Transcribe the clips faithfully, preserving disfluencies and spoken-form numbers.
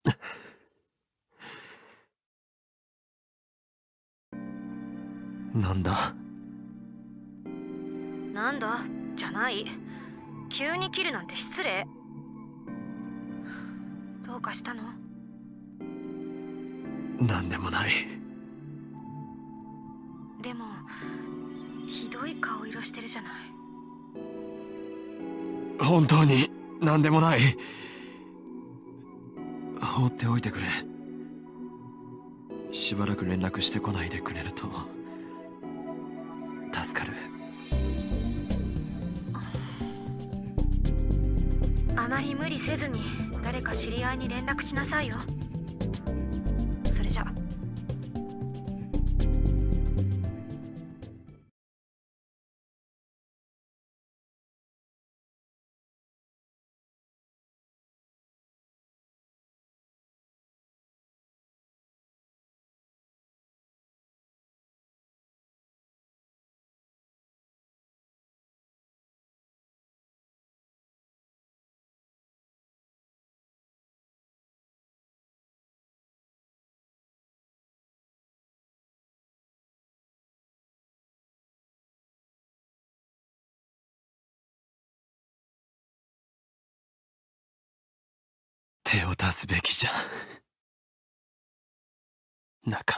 なんだなんだじゃない。急に切るなんて失礼。どうかしたの？ なんでもない。 でもひどい顔色してるじゃない。 本当になんでもない。放っておいてくれ。しばらく連絡してこないでくれると助かる。 あまり無理せずに誰か知り合いに連絡しなさいよ。それじゃ。 手を出すべきじゃなかった。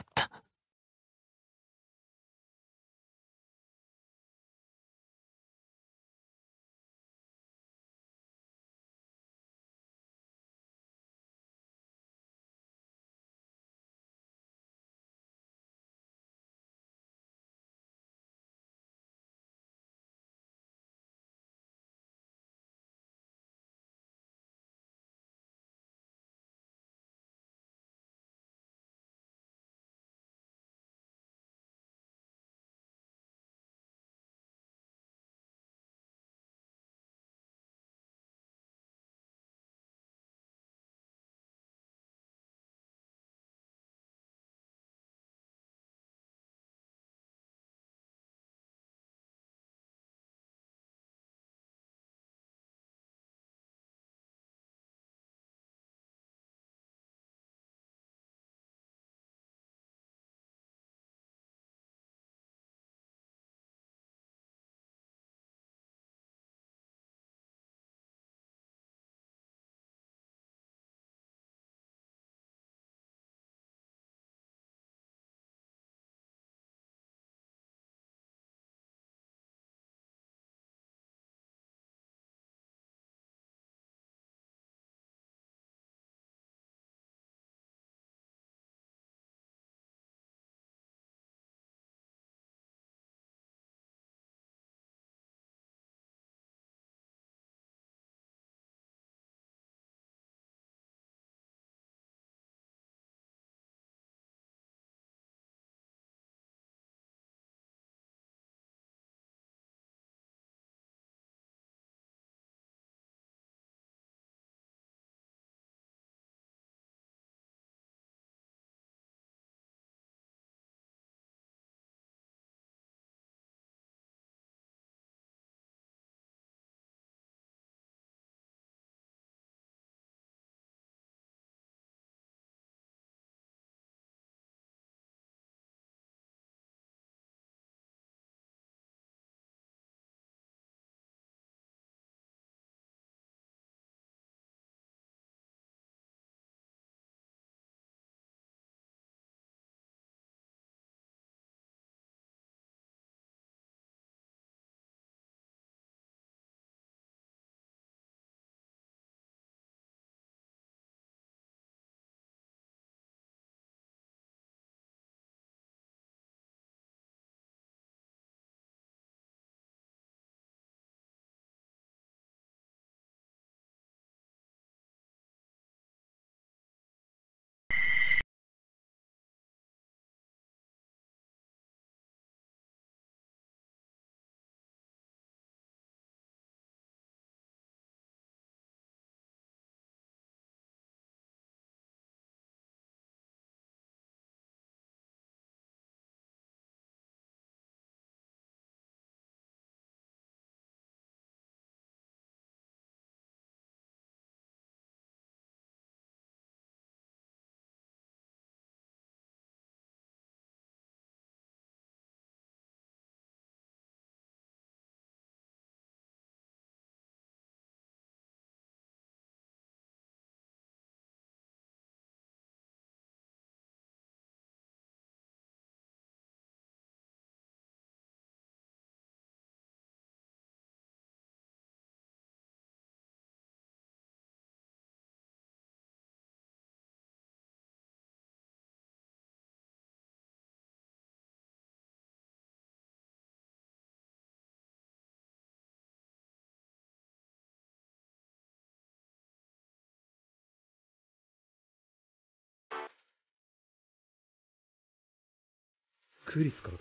クリスからだ。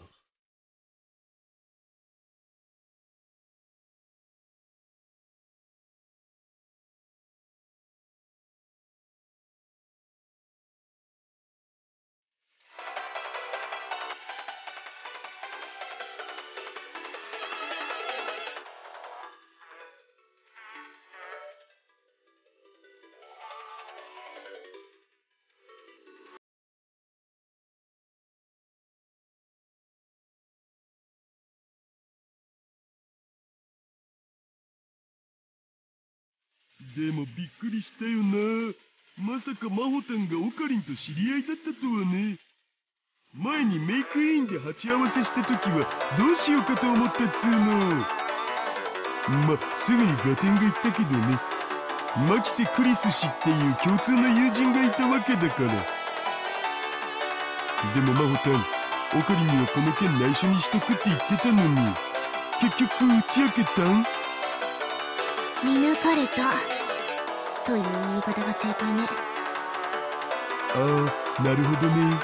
でもびっくりしたよな。まさか真帆たんがオカリンと知り合いだったとはね。前にメイクインで鉢合わせした時はどうしようかと思ったっつうの。ま、すぐに合点がいったけどね。牧瀬クリス氏っていう共通の友人がいたわけだから。でも真帆たん、オカリンにはこの件内緒にしとくって言ってたのに、結局打ち明けたん？ 見抜かれたという言い方が正解ね。 ああ、なるほどね。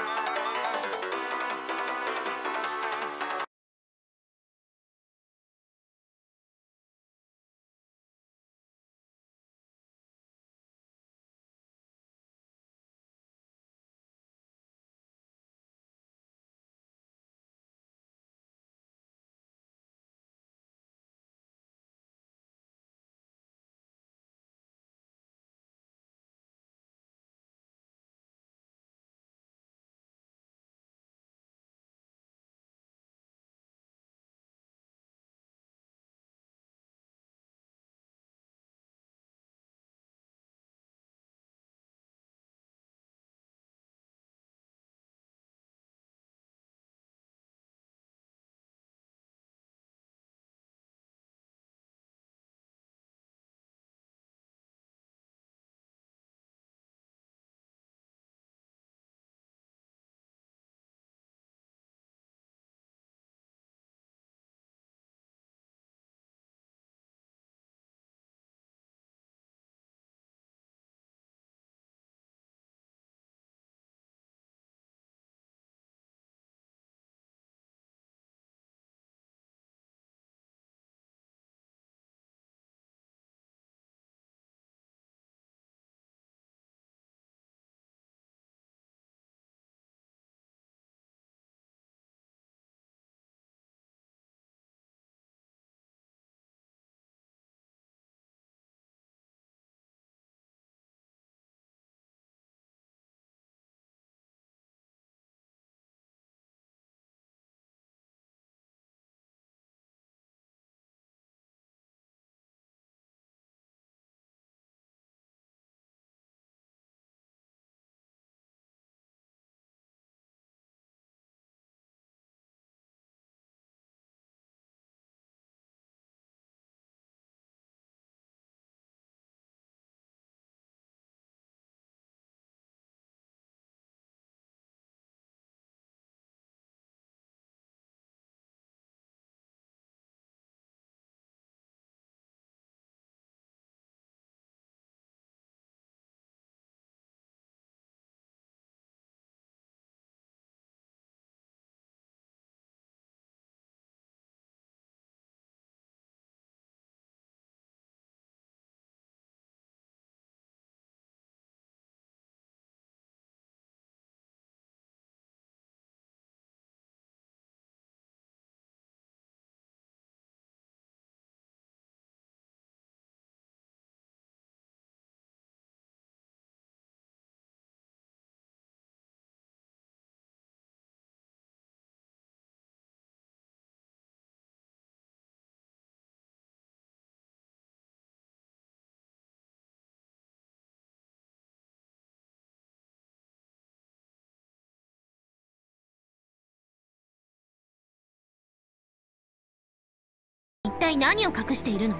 一体何を隠しているの？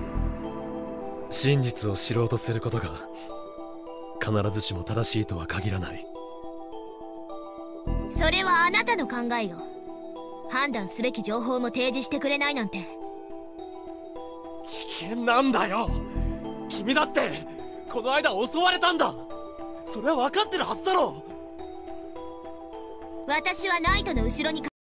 真実を知ろうとすることが必ずしも正しいとは限らない。 それはあなたの考えよ。判断すべき情報も提示してくれないなんて。 危険なんだよ。君だってこの間襲われたんだ。それは分かってるはずだろ。 私はナイトの後ろに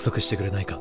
束してくれないか。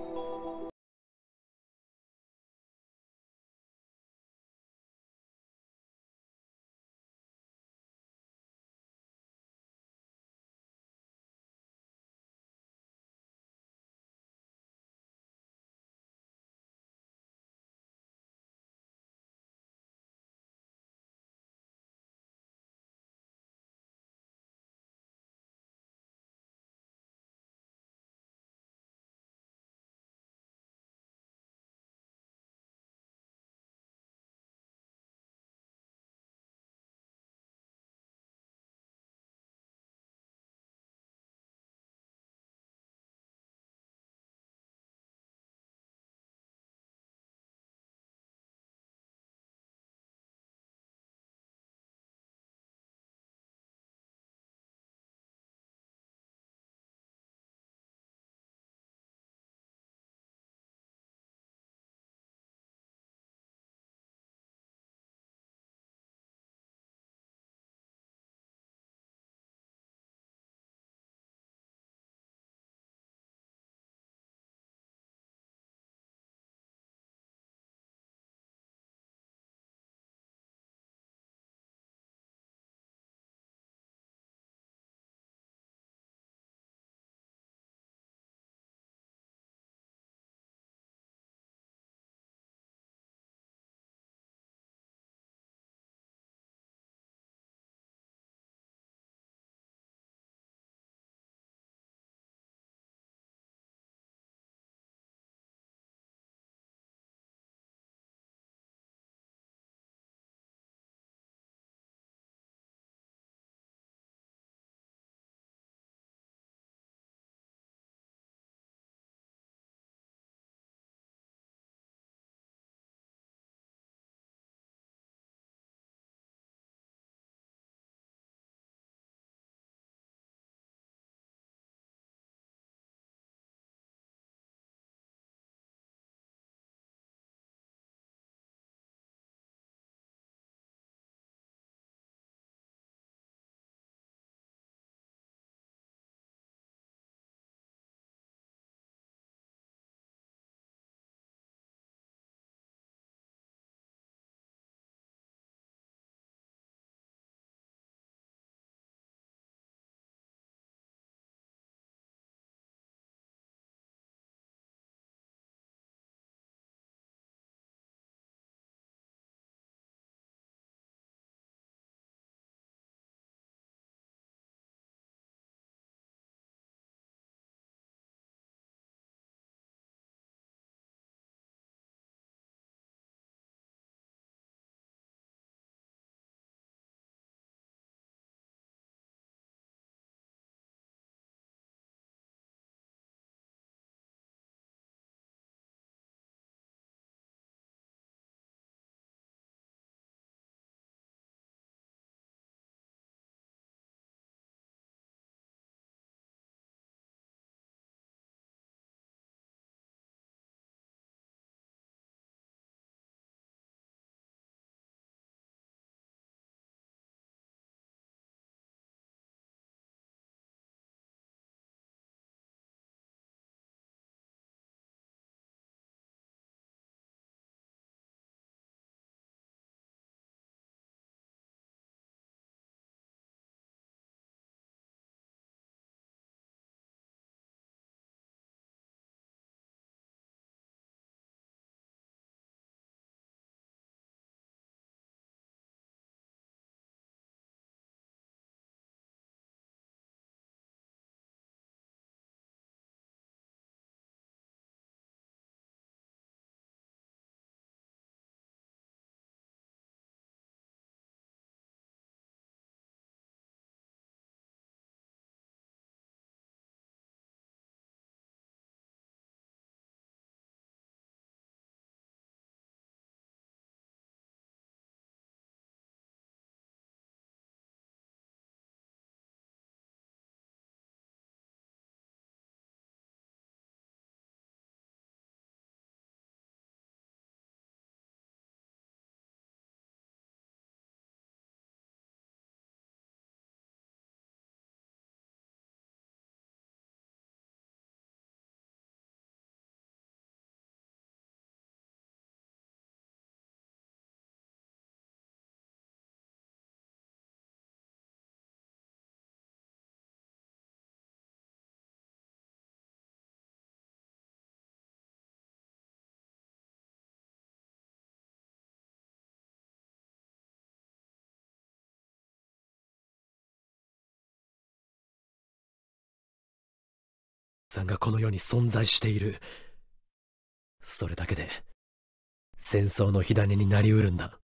さんがこの世に存在している。それだけで戦争の火種になりうるんだ。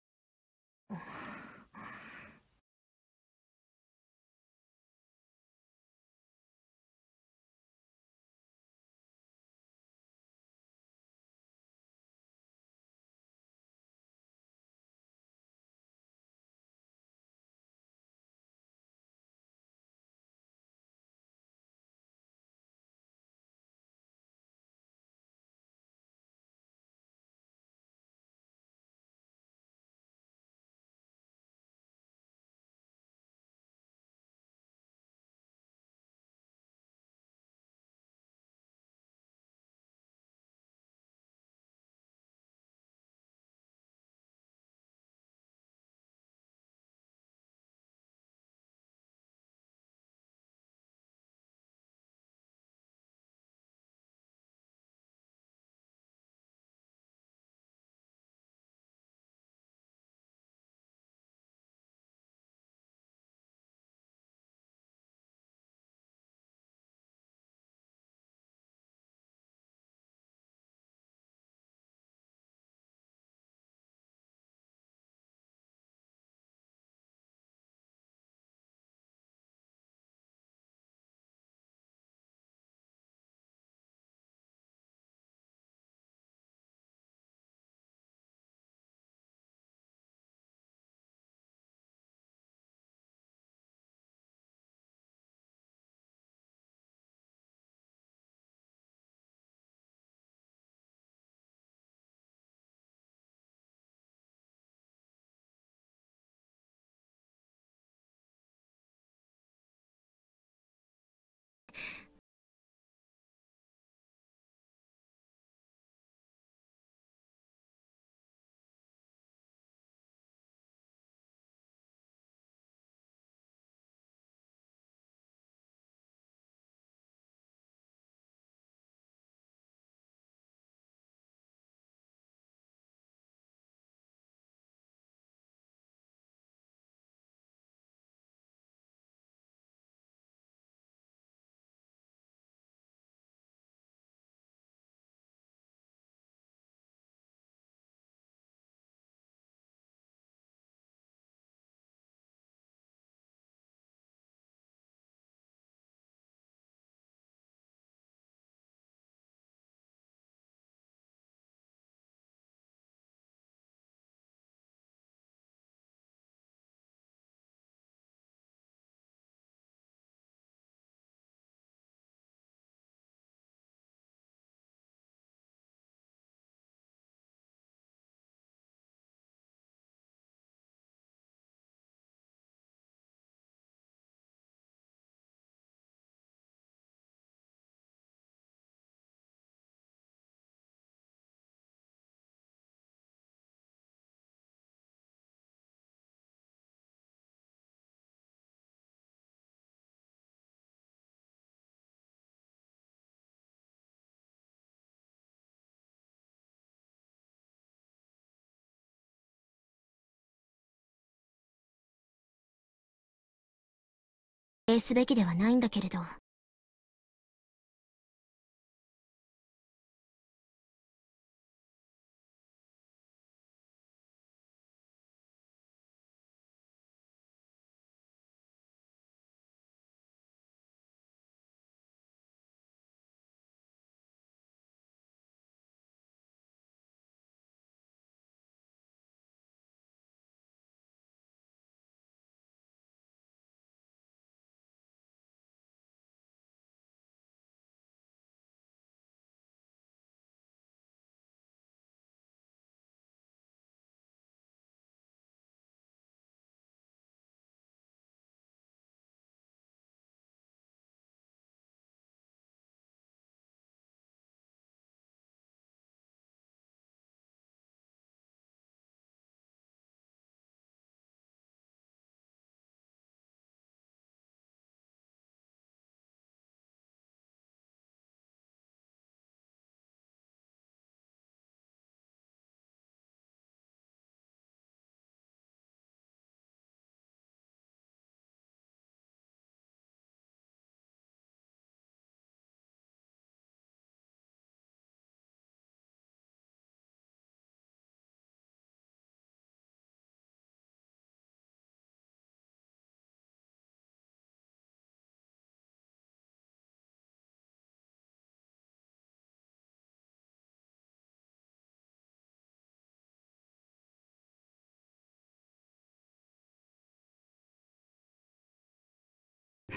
すべきではないんだけれど。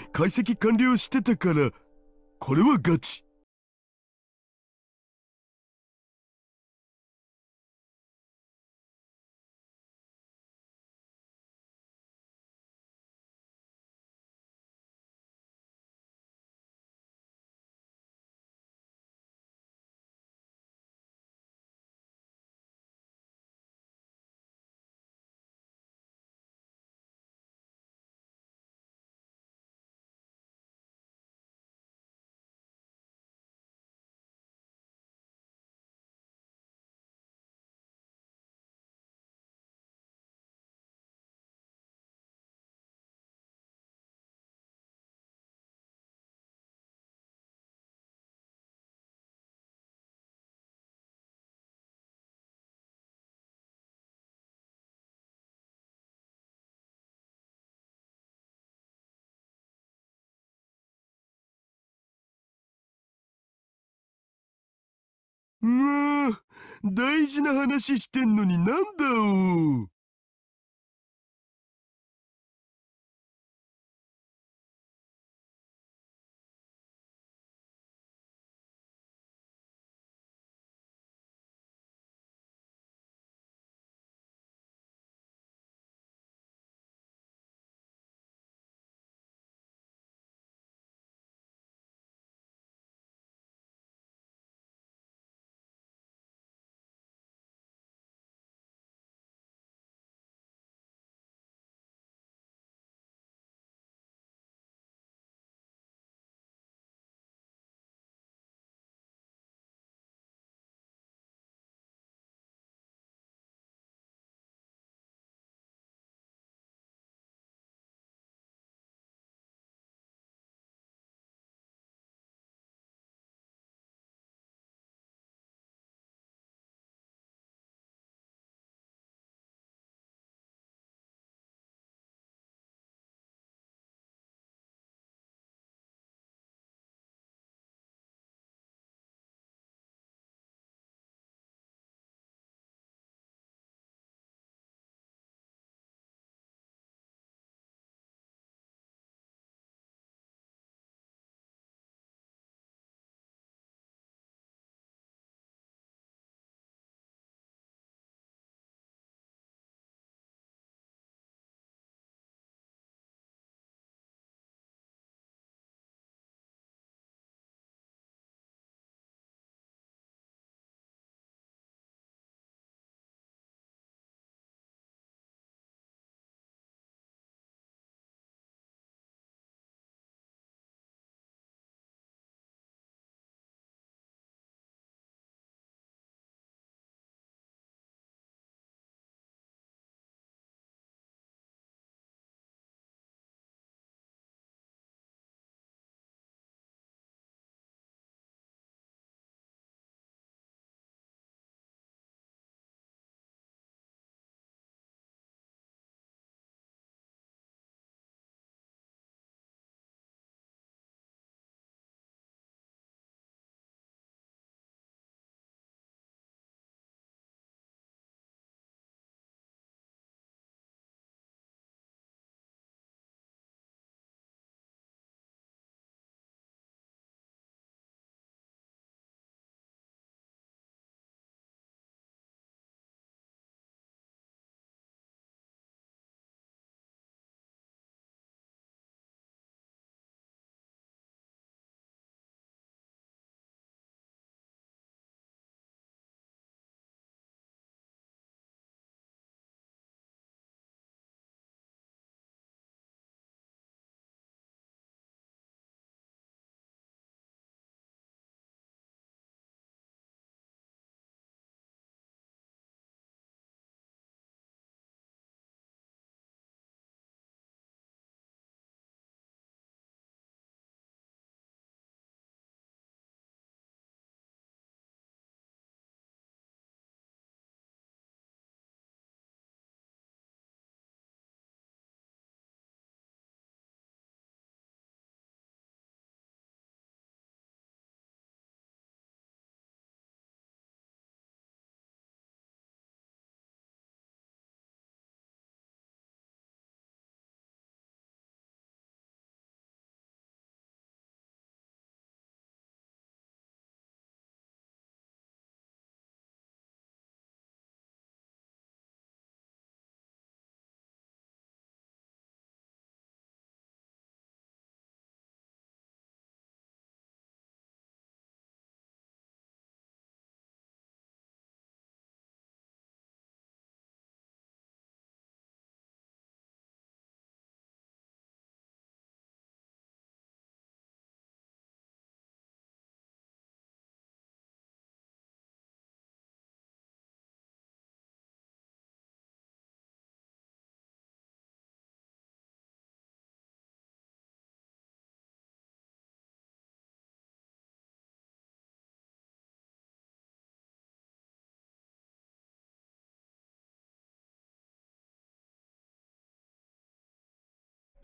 解析完了してたから、これはガチ。うわ、大事な話してんのになんだおう。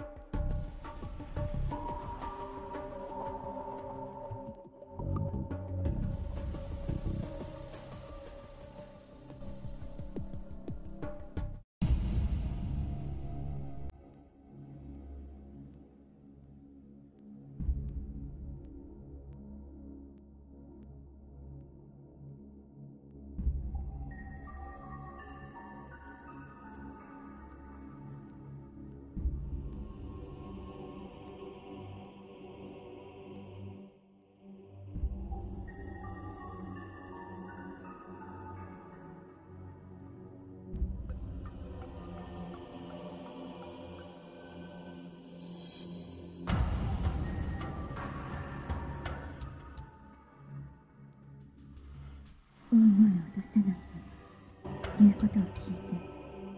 大声を出せないということを聞いて、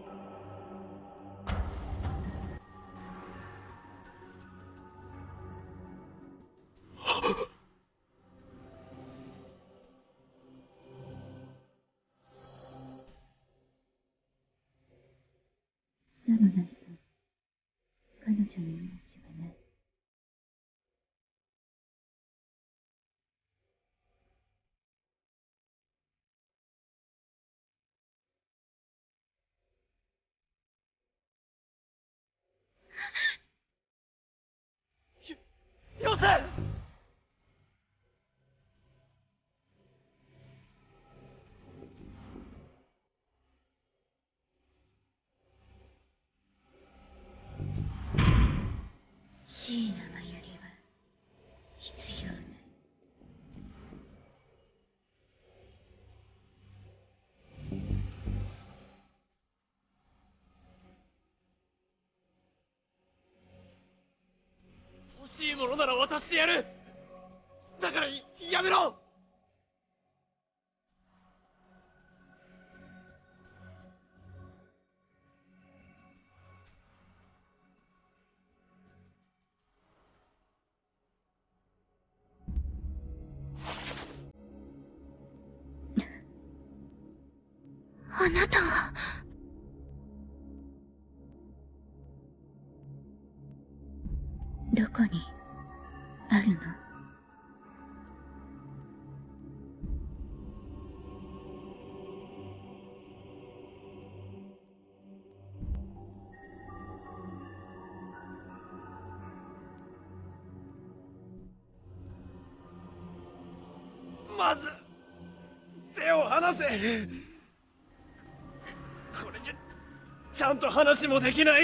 さもないと彼女の命はない。 よせ！ 椎名真由里は必要ない。 欲しいものなら渡してやる。だからやめろ。 あなたは。どこにあるの？ まず手を離せ。これじゃちゃんと話もできない。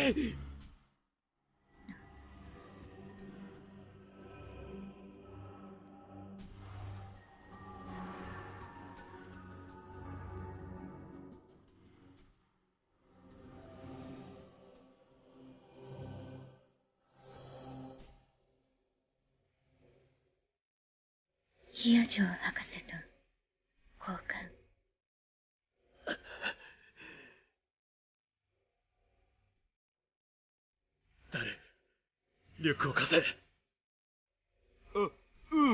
ヒアジョー博士と交換。 誰？リュックを貸せ。 あ、うん。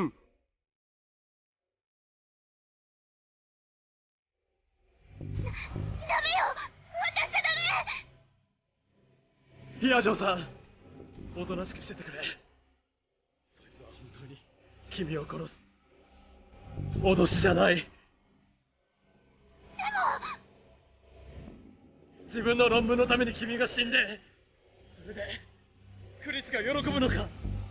ダメよ、渡しちゃダメ。 ヒアジョーさん、おとなしくしててくれ。そいつは本当に君を殺す。脅しじゃない。でも自分の論文のために君が死んで、それでクリスが喜ぶのか？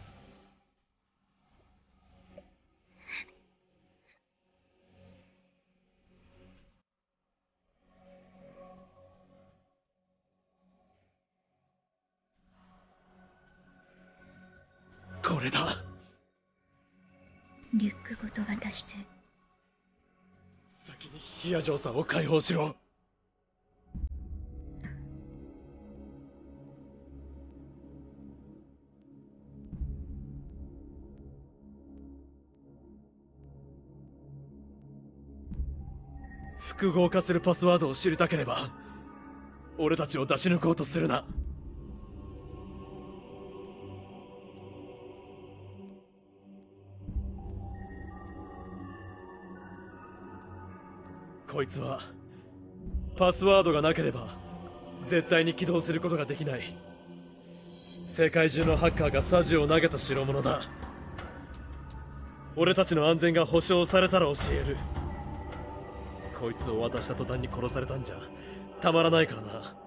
これだ。 リュックごと渡して。 先にヒアジョーさんを解放しろ。複合化するパスワードを知りたければ、俺たちを出し抜こうとするな。こいつはパスワードがなければ絶対に起動することができない世界中のハッカーがサジを投げた代物だ。俺たちの安全が保証されたら教える。こいつを渡した途端に殺されたんじゃたまらないからな。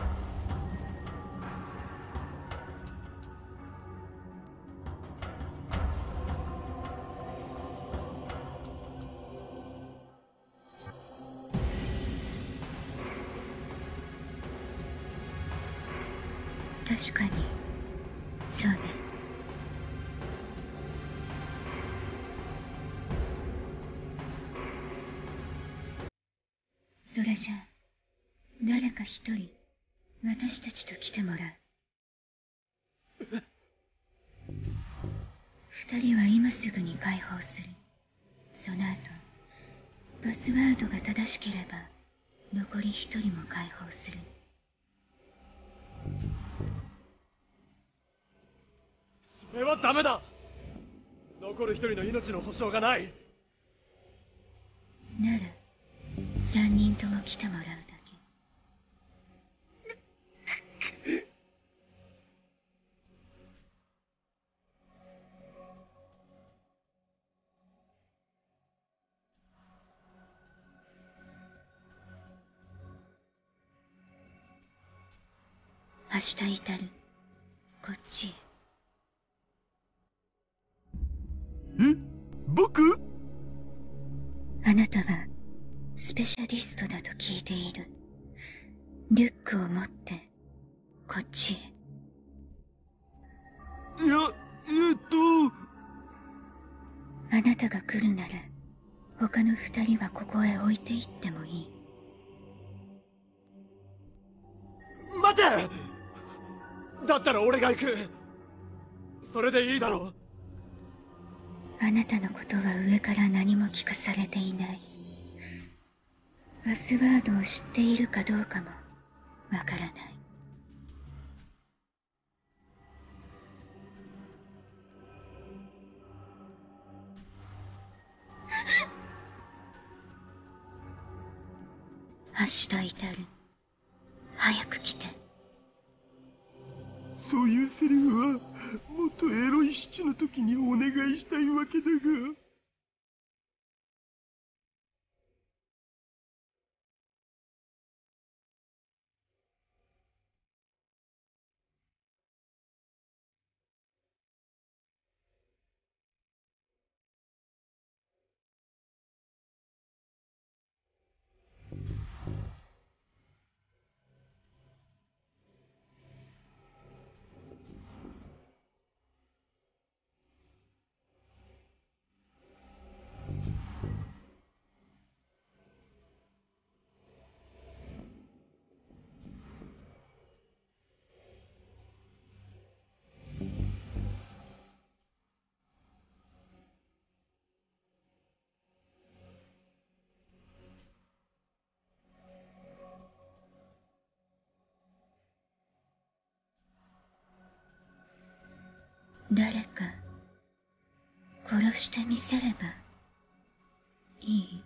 確かにそうね。それじゃあ誰か一人私たちと来てもらう。二人は今すぐに解放する。その後パスワードが正しければ残り一人も解放する。 それはダメだ。残る一人の命の保証がない。 なら三人とも来てもらうだけ。明日至るこっちへ。 ん？僕？ あなたはスペシャリストだと聞いている。リュックを持ってこっちへ。 いや、えっとあなたが来るなら他の二人はここへ置いていってもいい。 待て！だったら俺が行く。それでいいだろう。 あなたのことは上から何も聞かされていない。パスワードを知っているかどうかもわからない。明日至る。早く来て。 そういうセリフはもっとエロい七の時にお願いしたいわけだが。 誰か殺してみせればいい？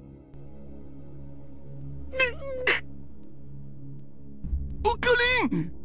オカリン！